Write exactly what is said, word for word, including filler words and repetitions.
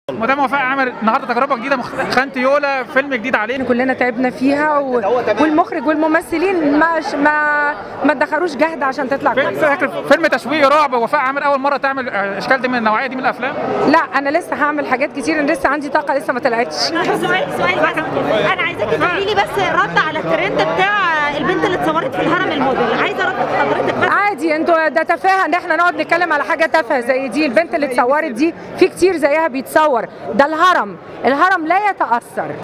مدام وفاء عمل النهارده تجربه جديده مخ... خانة يولا فيلم جديد علينا، كلنا تعبنا فيها و... والمخرج والممثلين ما ما ما ادخروش جهد عشان تطلع كويسه. فيلم تشويقي رعب، وفاء عامر اول مره تعمل اشكال دي من النوعيه دي من الافلام. لا انا لسه هعمل حاجات كتير، انا لسه عندي طاقه لسه ما طلعتش. سؤال سؤال انا عايزاكي تقولي لي بس رد على الترند بتاع البنت اللي اتصورت في الهرم الموديل، عايزه رد حضرتك بس. عادي انتوا ده تفاهه ان احنا نقعد نتكلم على حاجه تافهه زي دي. البنت اللي اتصورت دي في كتير زيها بيتصور، ده الهرم، الهرم لا يتأثر.